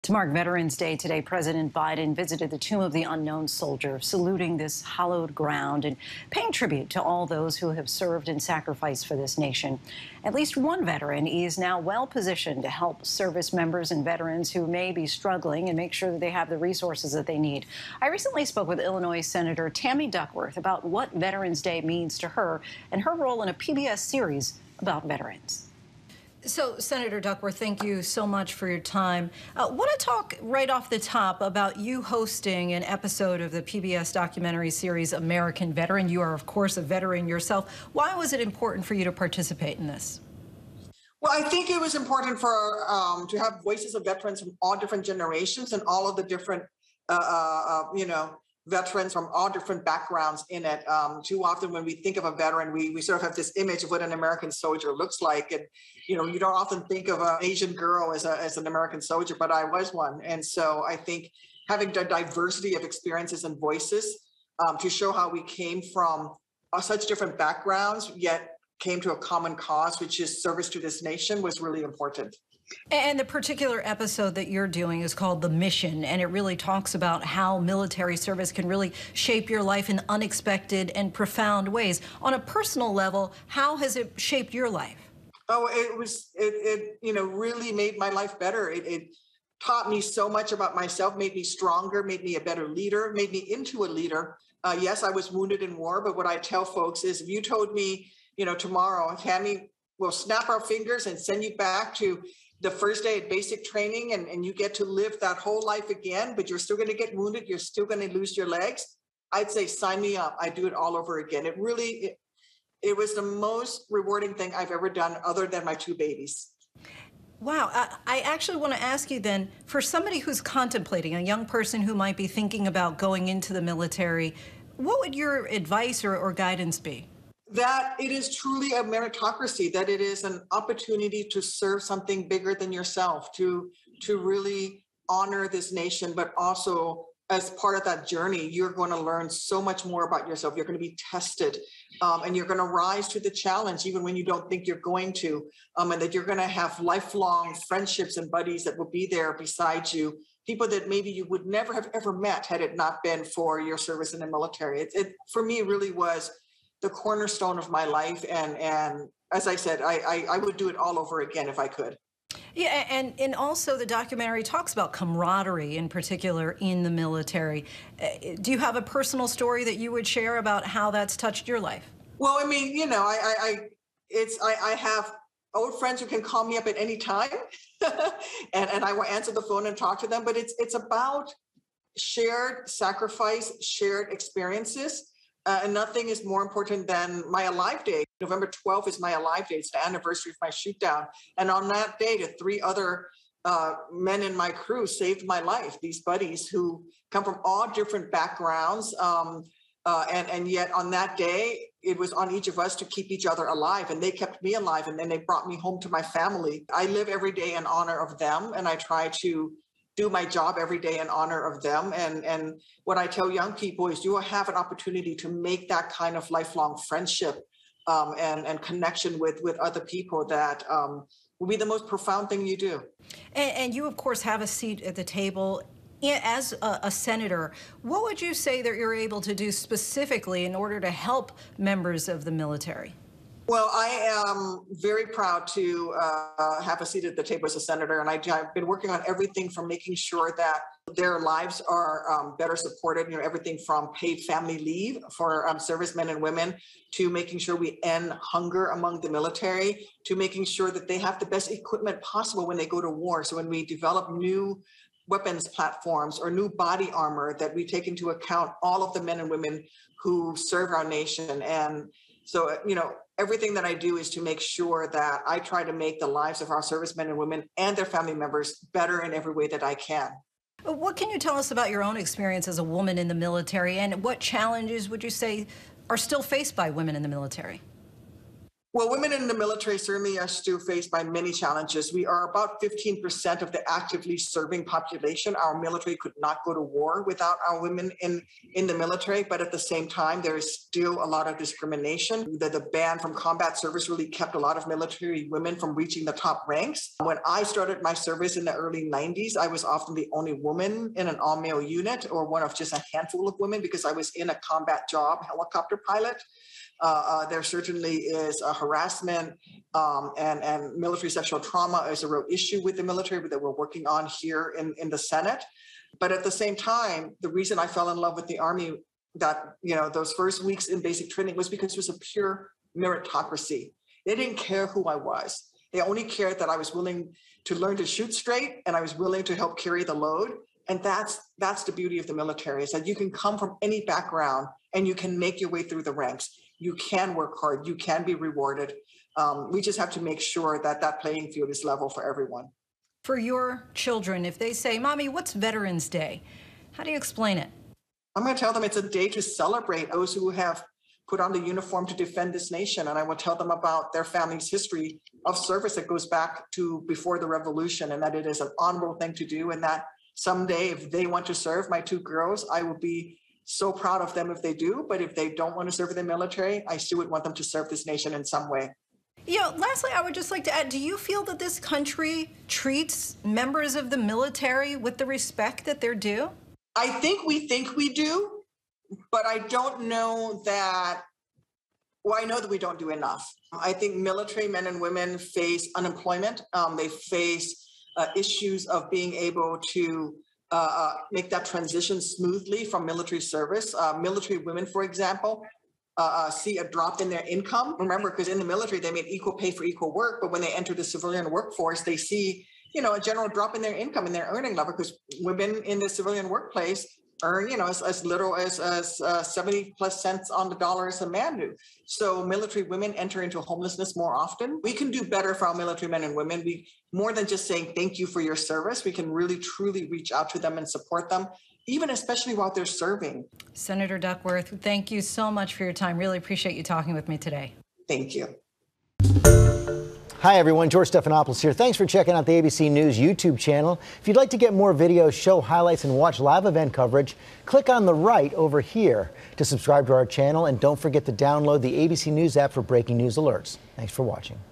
To mark Veterans Day today, President Biden visited the Tomb of the Unknown Soldier, saluting this hallowed ground and paying tribute to all those who have served and sacrificed for this nation. At least one veteran is now well positioned to help service members and veterans who may be struggling and make sure that they have the resources that they need. I recently spoke with Illinois Senator Tammy Duckworth about what Veterans Day means to her and her role in a PBS series about veterans. So, Senator Duckworth, thank you so much for your time. I want to talk right off the top about you hosting an episode of the PBS documentary series American Veteran. You are, of course, a veteran yourself. Why was it important for you to participate in this? Well, I think it was important for to have voices of veterans from all different generations and all of the different, veterans from all different backgrounds in it. Too often when we think of a veteran, we sort of have this image of what an American soldier looks like. And, you don't often think of an Asian girl as an American soldier, but I was one. And so I think having the diversity of experiences and voices to show how we came from such different backgrounds, yet came to a common cause, which is service to this nation, was really important. And the particular episode that you're doing is called The Mission, and it really talks about how military service can really shape your life in unexpected and profound ways. On a personal level, how has it shaped your life? Oh, it really made my life better. It taught me so much about myself, made me stronger, made me a better leader, made me into a leader. Yes, I was wounded in war, but what I tell folks is if you told me, tomorrow, Tammy, we'll snap our fingers and send you back to the first day of basic training and you get to live that whole life again, but you're still going to get wounded, you're still going to lose your legs, I'd say sign me up. I'd do it all over again. It was the most rewarding thing I've ever done other than my two babies. Wow. I actually want to ask you then, for somebody who's contemplating, a young person who might be thinking about going into the military, what would your advice or guidance be? That it is truly a meritocracy, that it is an opportunity to serve something bigger than yourself, to really honor this nation, but also as part of that journey, you're going to learn so much more about yourself. You're going to be tested and you're going to rise to the challenge, even when you don't think you're going to, and that you're going to have lifelong friendships and buddies that will be there beside you, people that maybe you would never have ever met had it not been for your service in the military. It for me really was the cornerstone of my life. And as I said, I would do it all over again if I could. Yeah, and also the documentary talks about camaraderie in particular in the military. Do you have a personal story that you would share about how that's touched your life? Well, I mean, I have old friends who can call me up at any time and I will answer the phone and talk to them, but it's about shared sacrifice, shared experiences. And nothing is more important than my Alive Day. November 12th is my Alive Day. It's the anniversary of my shoot down. And on that day, the three other men in my crew saved my life. These buddies who come from all different backgrounds. And yet on that day, it was on each of us to keep each other alive. And they kept me alive. And then they brought me home to my family. I live every day in honor of them. And I try to do my job every day in honor of them. And what I tell young people is you will have an opportunity to make that kind of lifelong friendship and connection with other people that will be the most profound thing you do. And you, of course, have a seat at the table. As a senator, what would you say that you're able to do specifically in order to help members of the military? Well, I am very proud to have a seat at the table as a senator, and I've been working on everything from making sure that their lives are better supported, everything from paid family leave for servicemen and women to making sure we end hunger among the military, to making sure that they have the best equipment possible when they go to war. So when we develop new weapons platforms or new body armor, that we take into account all of the men and women who serve our nation. And so, everything that I do is to make sure that I try to make the lives of our servicemen and women and their family members better in every way that I can. What can you tell us about your own experience as a woman in the military, and what challenges would you say are still faced by women in the military? Well, women in the military certainly are still faced by many challenges. We are about 15% of the actively serving population. Our military could not go to war without our women in the military, but at the same time, there is still a lot of discrimination. The ban from combat service really kept a lot of military women from reaching the top ranks. When I started my service in the early 90s, I was often the only woman in an all-male unit, or one of just a handful of women, because I was in a combat job, helicopter pilot. There certainly is a harassment and military sexual trauma is a real issue with the military that we're working on here in the Senate. But at the same time, the reason I fell in love with the Army, that, those first weeks in basic training, was because it was a pure meritocracy. They didn't care who I was. They only cared that I was willing to learn to shoot straight and I was willing to help carry the load. And that's the beauty of the military, is that you can come from any background and you can make your way through the ranks. You can work hard, you can be rewarded. We just have to make sure that that playing field is level for everyone. For your children, if they say, Mommy, what's Veterans Day? How do you explain it? I'm going to tell them it's a day to celebrate those who have put on the uniform to defend this nation. And I will tell them about their family's history of service that goes back to before the revolution, and that it is an honorable thing to do. And that someday, if they want to serve, my two girls, I will be so proud of them if they do. But if they don't want to serve in the military, I still would want them to serve this nation in some way. Lastly, I would just like to add, do you feel that this country treats members of the military with the respect that they're due? I think we do, but I don't know that. Well, I know that we don't do enough. I think military men and women face unemployment. They face issues of being able to make that transition smoothly from military service. Military women, for example, see a drop in their income. Remember, because in the military, they made equal pay for equal work, but when they enter the civilian workforce, they see, a general drop in their income and their earning level, because women in the civilian workplace earn, as little as 70 plus cents on the dollar as a man do. So military women enter into homelessness more often. We can do better for our military men and women. We, more than just saying thank you for your service, we can really truly reach out to them and support them, even especially while they're serving. Senator Duckworth, thank you so much for your time. Really appreciate you talking with me today. Thank you. Hi, everyone. George Stephanopoulos here. Thanks for checking out the ABC News YouTube channel. If you'd like to get more videos, show highlights, and watch live event coverage, click on the right over here to subscribe to our channel. And don't forget to download the ABC News app for breaking news alerts. Thanks for watching.